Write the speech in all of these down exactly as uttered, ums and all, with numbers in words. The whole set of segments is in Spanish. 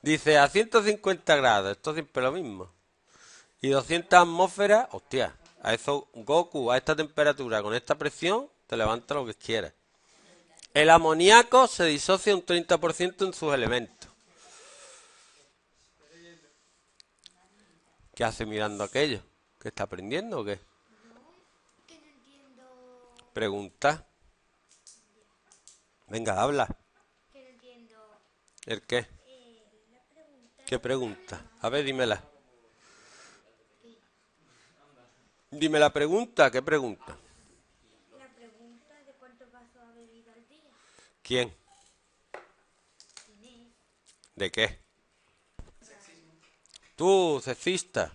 Dice a ciento cincuenta grados, esto siempre lo mismo. Y doscientas atmósferas, hostia, a eso Goku, a esta temperatura, con esta presión, te levanta lo que quieras. El amoníaco se disocia un treinta por ciento en sus elementos. ¿Qué hace mirando aquello? ¿Qué está aprendiendo o qué? Que no entiendo. Pregunta. Venga, habla. Que no entiendo. ¿El qué? Eh, la pregunta. ¿Qué pregunta? A ver, dímela. Dime la pregunta, ¿qué pregunta? La pregunta de cuántos vasos ha bebido al día. ¿Quién? Inés. ¿De qué? Tú, cecista.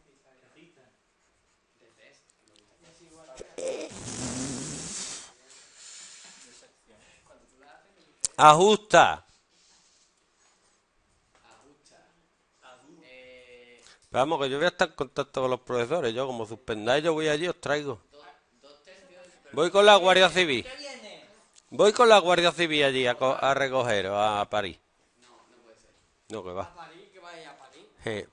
Ajusta. Pero vamos, que yo voy a estar en contacto con los profesores. Yo, como suspendáis, yo voy allí, os traigo. Voy con la Guardia Civil. Voy con la Guardia Civil allí a, co- a recogeros a París. No, que va. Je.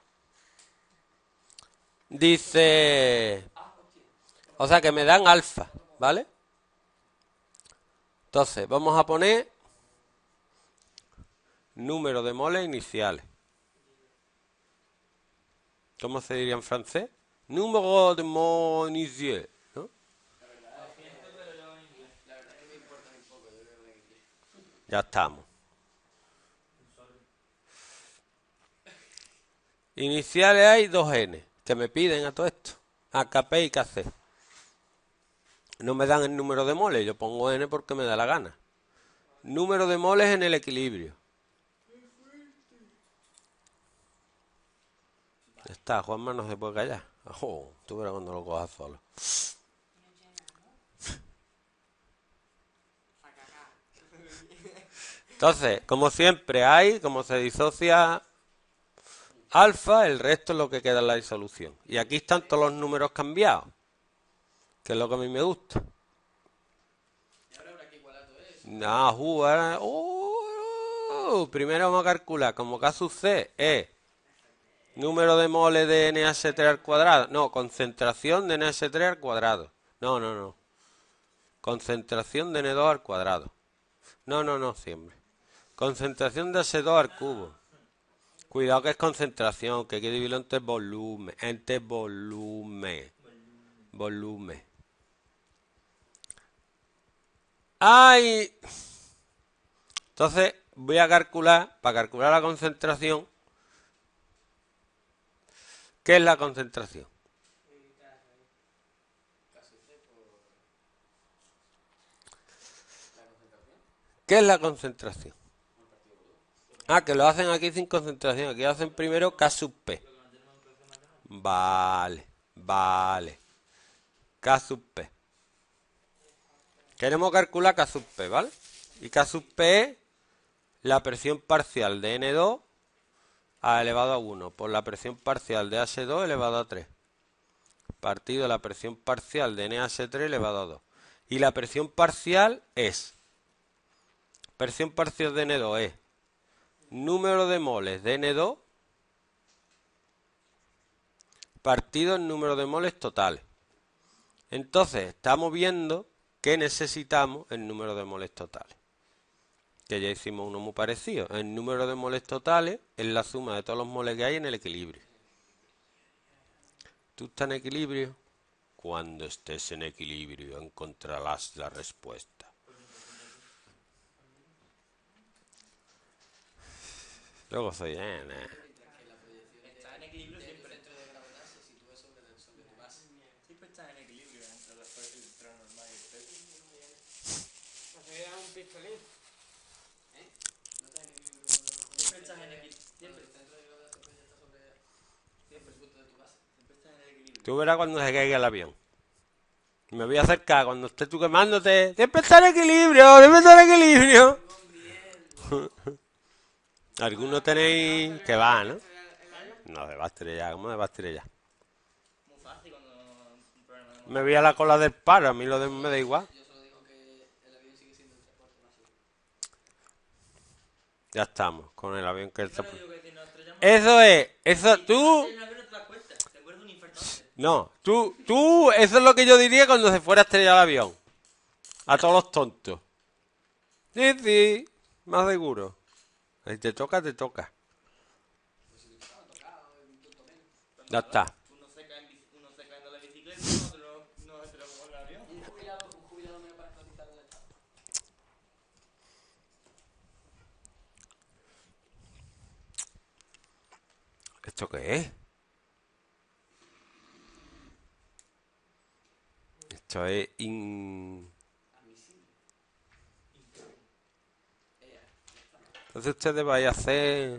Dice... O sea, que me dan alfa, ¿vale? Entonces, vamos a poner número de moles iniciales. ¿Cómo se diría en francés? Número de moles iniciales, ¿no? Ya estamos. Iniciales hay dos N, que me piden a todo esto. A, K, P y K, C. No me dan el número de moles, yo pongo N porque me da la gana. Número de moles en el equilibrio. Ya está, Juanma no se puede callar. Oh, tú verás cuando lo cojas solo. Entonces, como siempre hay, como se disocia alfa, el resto es lo que queda en la disolución. Y aquí están todos los números cambiados, que es lo que a mí me gusta. No, jugar. Uh, primero vamos a calcular, como K sub C es número de moles de N H tres al cuadrado. No, concentración de N H tres al cuadrado. No, no, no. Concentración de N dos al cuadrado. No, no, no, siempre. Concentración de H dos al cubo. Cuidado que es concentración, que hay que dividirlo entre volumen. Entre volumen. Volumen. ¡Ay! Entonces voy a calcular, para calcular la concentración, ¿qué es la concentración? ¿Qué es la concentración? Ah, que lo hacen aquí sin concentración. Aquí hacen primero K sub P. Vale, vale. K sub P. Queremos calcular K sub P, ¿vale? Y K sub P es la presión parcial de N dos a elevado a uno por la presión parcial de H dos elevado a tres. Partido la presión parcial de N H tres elevado a dos. Y la presión parcial es... Presión parcial de N dos es número de moles de N dos partido en número de moles totales. Entonces, estamos viendo que necesitamos el número de moles totales. Que ya hicimos uno muy parecido. El número de moles totales es la suma de todos los moles que hay en el equilibrio. ¿Tú estás en equilibrio? Cuando estés en equilibrio encontrarás la respuesta. Luego soy... Eh, eh. Está en equilibrio siempre. Siempre está en equilibrio entre el electrón normal y el espectro. Hacer un pistolín. Siempre estás en equilibrio. Siempre. Siempre estás en el equilibrio. Tú verás cuando se caiga el avión. Me voy a acercar cuando estés tú quemándote. Siempre está en equilibrio, siempre está en equilibrio. Algunos tenéis que va, ¿no? No, se va a estrellar, ¿cómo se va a estrellar? Muy fácil cuando un problema de Me voy a la cola del paro, a mí lo de me da igual. Ya estamos con el avión que está... Claro, digo que si nos estrellamos... Eso es, eso, tú... En el avión no te das cuenta, te muerde un infarto antes. No, tú, tú, eso es lo que yo diría cuando se fuera a estrellar el avión. A todos los tontos. Sí, sí, más seguro. Si te toca, te toca. Ya está. Uno se cae en, bici- uno se cae en la bicicleta, nosotros no, nos estrellamos con el avión. Un jubilado, un jubilado me parece quitar el estado. ¿Esto qué es? Esto es in... Entonces ustedes vais a hacer...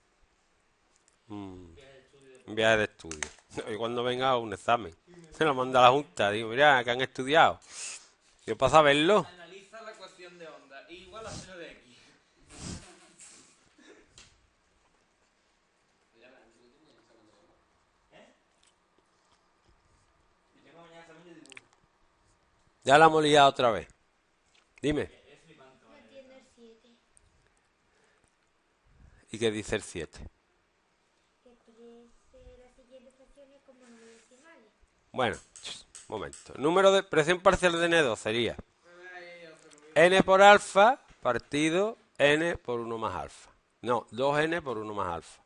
mm, un viaje de estudio. Y cuando venga un examen. Se lo manda a la junta. Digo, mira, que han estudiado. Yo paso a verlo. Analiza la ecuación de onda, I igual a cero de x. ¿Eh? Y tengo mañana examen de dibujo. Ya la hemos liado otra vez. Dime. Es flipante, No ¿vale? entiendo el siete. ¿Y qué dice el siete? Que exprese las siguientes fracciones como números decimales. Bueno, un momento. Número de presión parcial de N dos sería n por alfa partido n por uno más alfa. No, dos n por uno más alfa.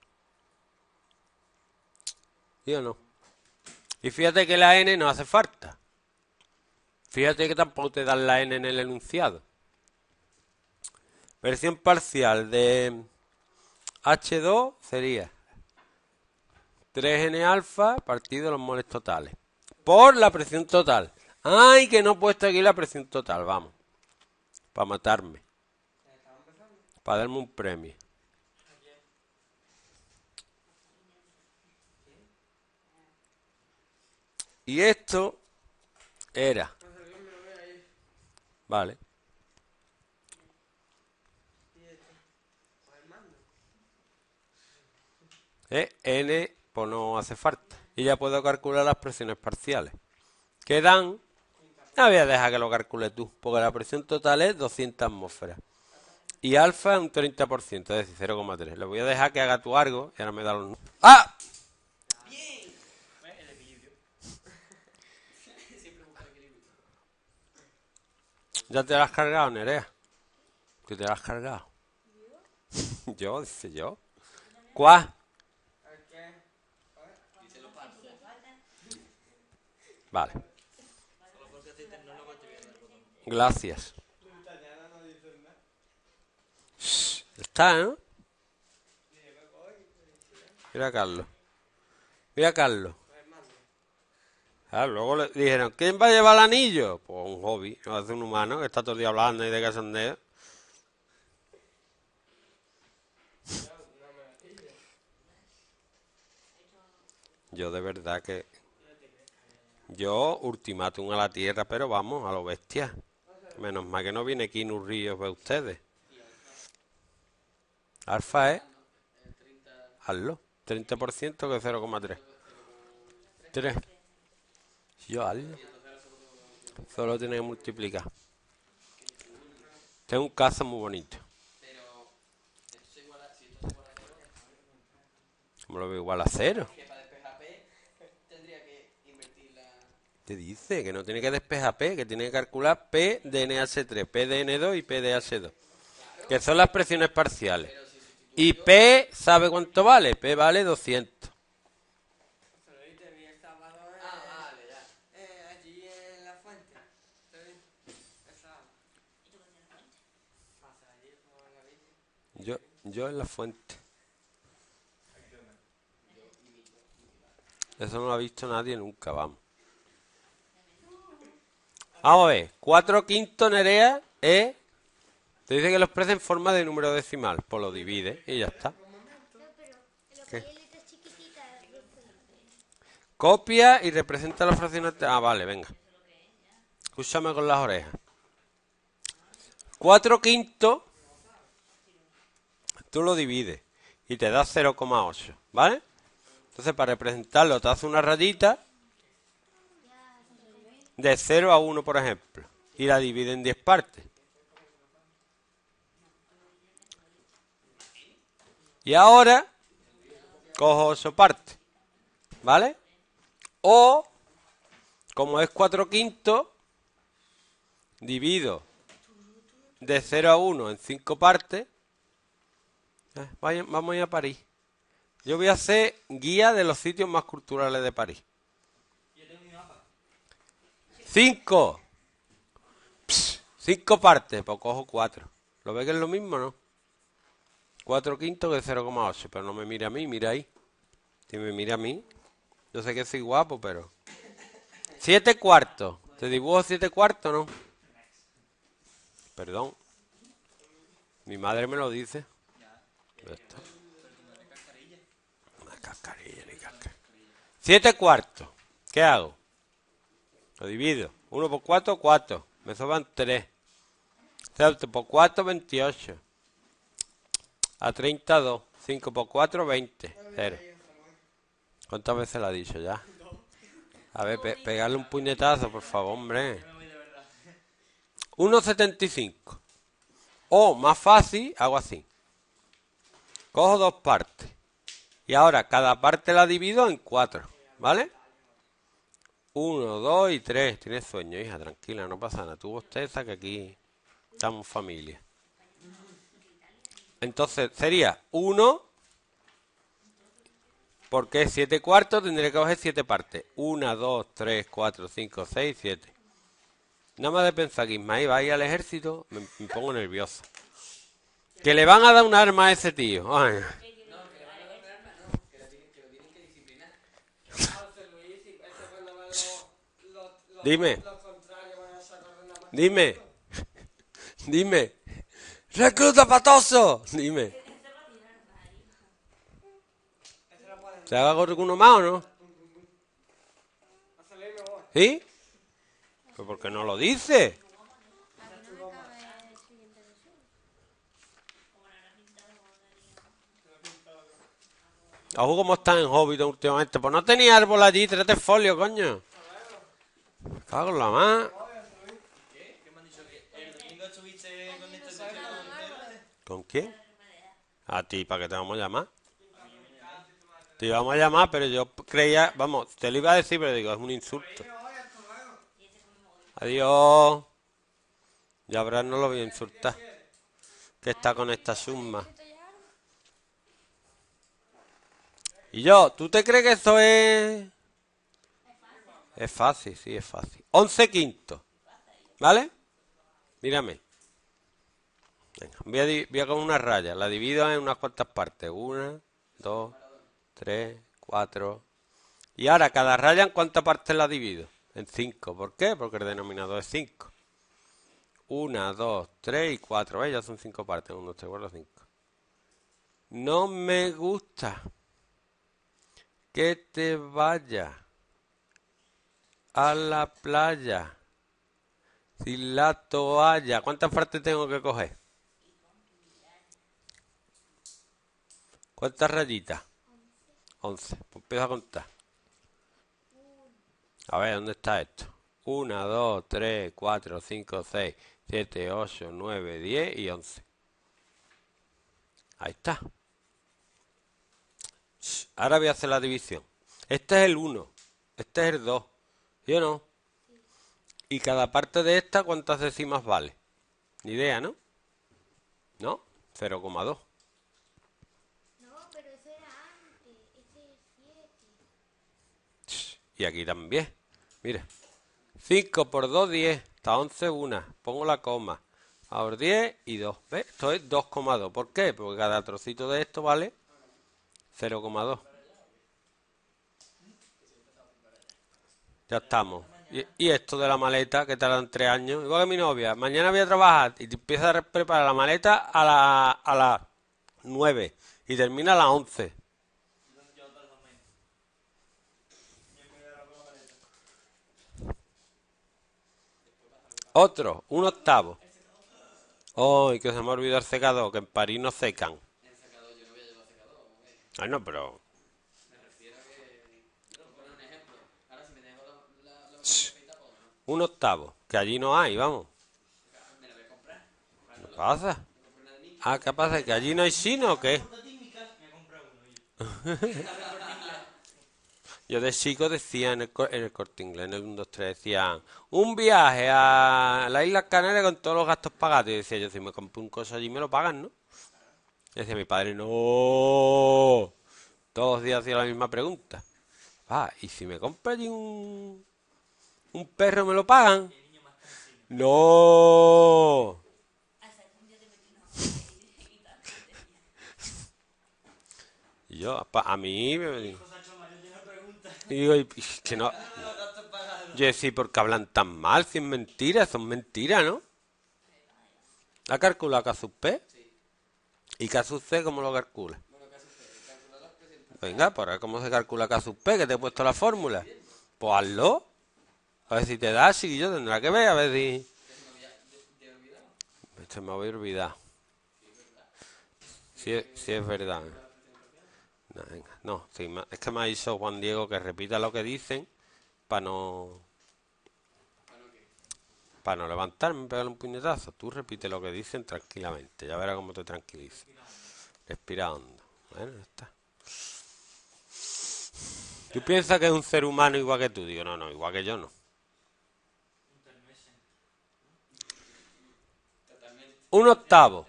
¿Sí o no? Y fíjate que la n no hace falta. Fíjate que tampoco te dan la n en el enunciado. Presión parcial de H dos sería tres n alfa partido los moles totales. Por la presión total. ¡Ay, que no he puesto aquí la presión total! Vamos. Para matarme. Para darme un premio. Y esto era... Vale. Eh, N, pues no hace falta. Y ya puedo calcular las presiones parciales. Que dan... No voy a dejar que lo calcules tú, porque la presión total es doscientas atmósferas. Y alfa es un treinta por ciento, es decir, cero coma tres. Le voy a dejar que haga tu algo y ahora me da los... ¡Ah! ¿Ves? El equilibrio. Siempre buscar equilibrio. ¿Ya te la has cargado, Nerea? ¿Tú te la has cargado? ¿Yo? Dice yo. ¿Cuál? Vale. Solo porque soy tecnólogo te voy a dar botón. Gracias. Shh, está, ¿no? Mira a Carlos. Mira a Carlos. Ah, luego le dijeron, ¿quién va a llevar el anillo? Pues un hobby, no hace un humano que está todo el día hablando y de cachondeo. Yo de verdad que... Yo ultimátum a la tierra, pero vamos, a lo bestia. Menos mal que no viene Keanu Reeves de ustedes. Alfa es... Hazlo. treinta por ciento que cero coma tres. tres. Yo hazlo. Solo tiene que multiplicar. Este es un caso muy bonito. Pero esto es igual a, si esto es igual a cero, Como lo veo igual a cero. que para despejar P tendría que invertir la... Te dice que no tiene que despejar P, que tiene que calcular P de N H tres, P de N dos y P de H dos. Que son las presiones parciales. Y P, ¿sabe cuánto vale? P vale doscientos. Ah, vale, ya. Eh, allí en la fuente. ¿Sabes? Esa. Pasa allí por la bici. Yo, yo en la fuente. Eso no lo ha visto nadie nunca, vamos. Vamos a ver. cuatro quintos, Nerea, es... Te dice que lo expresa en forma de número decimal. Pues lo divide y ya está. No, pero en lo ¿Qué? que hay letras chiquititas. de esto. Copia y representa las fracciones... Ah, vale, venga. Escúchame con las orejas. cuatro quintos, tú lo divides y te da cero coma ocho, ¿vale? Entonces, para representarlo, te hace una rayita de cero a uno, por ejemplo, y la divide en diez partes. Y ahora cojo ocho partes, ¿vale? O, como es cuatro quintos, divido de cero a uno en cinco partes. Eh, vayan, vamos a ir a París. Yo voy a hacer guía de los sitios más culturales de París. Cinco. Pss, cinco partes, pues cojo cuatro. ¿Lo ve que es lo mismo, no? Cuatro quintos de cero coma ocho, pero no me mira a mí, mira ahí. Si me mira a mí, yo sé que soy guapo, pero... Siete cuartos. ¿Te dibujo siete cuartos, no? Perdón. Mi madre me lo dice. Esto. Una cascarilla, ni cascarilla. Siete cuartos. ¿Qué hago? Lo divido. Uno por cuatro, cuatro. Me sobran tres. Siete por cuatro, veintiocho. A treinta, dos. Cinco por cuatro, veinte. Cero. ¿Cuántas veces lo ha dicho ya? A ver, pe pegarle un puñetazo, por favor, hombre. uno setenta y cinco. O, más fácil, hago así. Cojo dos partes. Y ahora cada parte la divido en cuatro. ¿Vale? Uno, dos y tres. Tienes sueño, hija, tranquila, no pasa nada. Tú bosteza que aquí estamos familia. Entonces sería uno, porque es siete cuartos, tendré que coger siete partes. uno, dos, tres, cuatro, cinco, seis, siete. Nada más de pensar que Ismael va a ir al ejército, me, me pongo nervioso. Que le van a dar un arma a ese tío. Ay. Dime. Dime. Dime. ¡Recluta patoso! Dime. ¿Se haga con uno más o no? ¿Sí? ¿Pero por qué no lo dice? Ojo, ¿cómo están en Hobbit últimamente? Pues no tenía árbol allí, tráete folio, coño. Me cago en la más. ¿Con quién? A ti, ¿para qué te vamos a llamar? Te íbamos a llamar, pero yo creía... Vamos, te lo iba a decir, pero digo, es un insulto. Adiós. Ya habrá, no lo voy a insultar. Que está con esta suma. Y yo, ¿tú te crees que eso es...? Es fácil, sí, es fácil. Once quintos. ¿Vale? Mírame. Venga, voy a, voy a con una raya. La divido en unas cuantas partes. Una, dos, tres, cuatro. Y ahora, cada raya, ¿en cuántas partes la divido? En cinco. ¿Por qué? Porque el denominador es cinco. Una, dos, tres y cuatro. ¿Ves? Ya son cinco partes. Uno, dos, tres, cuatro, cinco. No me gusta que te vayas a la playa sin la toalla. ¿Cuántas partes tengo que coger? ¿Cuántas rayitas? Once. Pues empiezo a contar. A ver, ¿dónde está esto? Una, dos, tres, cuatro, cinco, seis, siete, ocho, nueve, diez y once. Ahí está. Ahora voy a hacer la división. Este es el uno. Este es el dos. ¿Sí o no? Y cada parte de esta, ¿cuántas décimas vale? Ni idea, ¿no? ¿No? cero coma dos. No, pero eso era antes. Este es siete. Y aquí también. Mira. cinco por dos, diez. Hasta once, una. Pongo la coma. Ahora diez y dos. ¿Ves? Esto es dos coma dos. ¿Por qué? Porque cada trocito de esto vale cero coma dos. Ya estamos. Y, y esto de la maleta, que tardan tres años. Igual que mi novia. Mañana voy a trabajar y te empieza a preparar la maleta a las a las nueve. Y termina a las once. Otro, un octavo. ¡Ay, que se me ha olvidado el secador! Que en París no secan. El secador, yo no voy a llevar secador, hombre. Ay, no, pero... Me refiero a que... Por poner un ejemplo. Ahora, si me dejo la, la, la peita, pues no. Un octavo. Que allí no hay, vamos. Me la voy a comprar. ¿Qué pasa? Ah, ¿qué pasa? ¿Que allí no hay sino o qué? Yo de chico decía en el, co- en el Corte Inglés, en el uno, dos, tres, decían un viaje a las Islas Canarias con todos los gastos pagados. Y decía yo, si me compro un coso allí me lo pagan, ¿no? Y decía mi padre, no. Todos los días hacía la misma pregunta. Ah, ¿y si me compro allí un, un perro me lo pagan? No. Y yo, pa- a mí me... Y digo, y- y que no... Los gastos pagados. Yo decía, ¿por qué hablan tan mal? Si es mentira, son mentiras, ¿no? ¿Ha calculado Casus P? ¿Y Casus C cómo lo calcula? Bueno, ¿qué hace usted? ¿Calcular los precios? Venga, por ver cómo se calcula Casus P, que te he puesto la fórmula. Pues hazlo. A ver si te da, si yo tendrá que ver, a ver si... ¿Te he olvidado? Se me había olvidado. Si es, si es verdad. No, venga, no, sí, ma- es que me ha dicho Juan Diego que repita lo que dicen para no... Para no levantarme y pegarle un puñetazo. Tú repite lo que dicen tranquilamente. Ya verás cómo te tranquiliza. Respira hondo. Bueno, ya está. ¿Tú piensas que es un ser humano igual que tú? Digo, no, no, igual que yo no. Un octavo.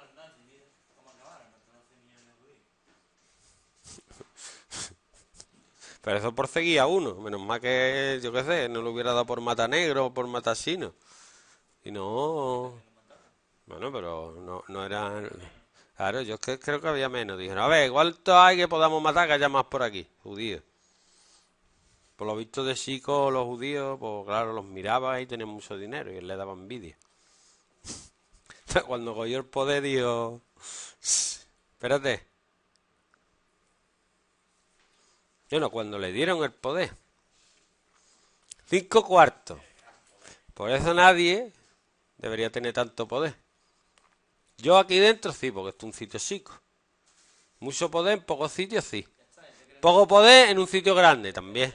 Pero eso por seguir a uno. Menos mal que, yo qué sé, no lo hubiera dado por mata negro o por mata chino. Y no... Bueno, pero no, no era... Claro, yo es que creo que había menos. Dijeron, a ver, ¿cuántos hay que podamos matar que haya más por aquí? Judíos. Por lo visto de chicos, los judíos, pues claro, los miraba y tenían mucho dinero y él le daba envidia. Cuando cogió el poder dijo... Espérate. Bueno, cuando le dieron el poder. Cinco cuartos. Por eso nadie debería tener tanto poder. Yo aquí dentro sí, porque esto es un sitio chico. Mucho poder en pocos sitios sí. Poco poder en un sitio grande también.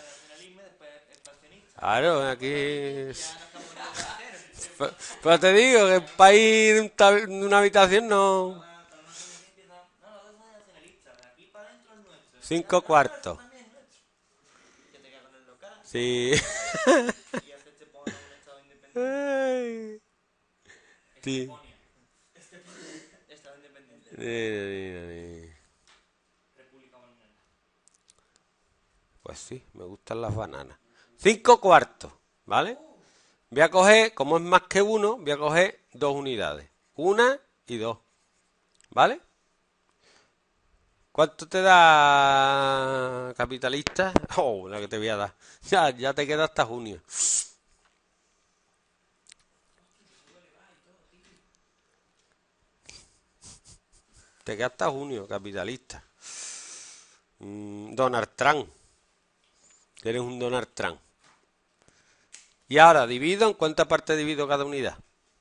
Claro, aquí... Pero, pero te digo que el país de, un tab- de una habitación no... Cinco cuartos. Sí. Ay. Sí. Estado independiente. Eh, eh, Pues sí, me gustan las bananas. Cinco cuartos, ¿vale? Voy a coger, como es más que uno, voy a coger dos unidades. Una y dos, ¿vale? ¿Cuánto te da, capitalista? Oh, la que te voy a dar. Ya, ya te queda hasta junio. Te queda hasta junio, capitalista. Mm, Donald Trump. Eres un Donald Trump. Y ahora, divido, ¿en cuánta parte divido cada unidad?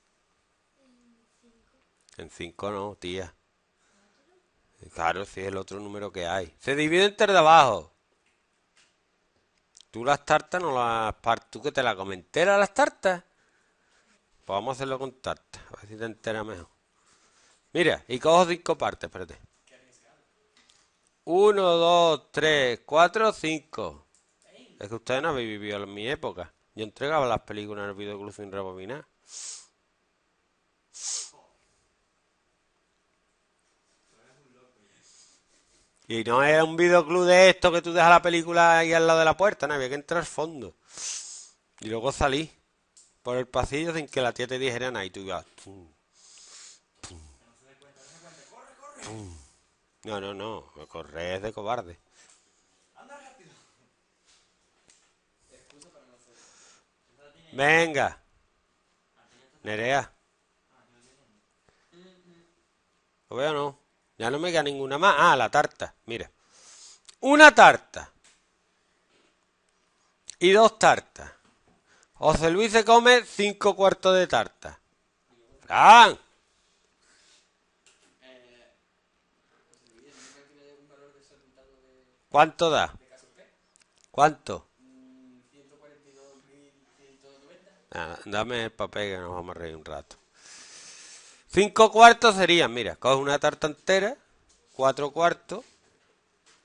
En cinco no, tía. Claro, si es el otro número que hay. Se divide entre de abajo. Tú las tartas no las partes. ¿Tú que te la comes entera las tartas? Pues vamos a hacerlo con tartas. A ver si te enteras mejor. Mira, y cojo cinco partes, espérate. Uno, dos, tres, cuatro, cinco. Es que ustedes no habéis vivido en mi época. Yo entregaba las películas en el videoclub sin rebobinar. Y no era un videoclub de esto que tú dejas la película ahí al lado de la puerta, no, había que entrar al fondo. Y luego salí por el pasillo sin que la tía te dijera nada y tú ibas... tum, tum, tum. No, no, no, correr es de cobarde. Venga. Nerea. ¿Lo veo o no? Ya no me queda ninguna más. Ah, la tarta. Mira. Una tarta. Y dos tartas. José Luis se come cinco cuartos de tarta. ¡Fran! Eh, pues el vídeo, no creo que me dé un valor desorbitado de, ¿Cuánto da? de caso P. ¿Cuánto? Mm, ciento cuarenta y dos mil ciento noventa. Ah, dame el papel que nos vamos a reír un rato. Cinco cuartos serían, mira, coge una tarta entera, cuatro cuartos,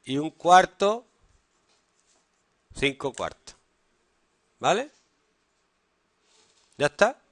y un cuarto, cinco cuartos. ¿Vale? ¿Ya está?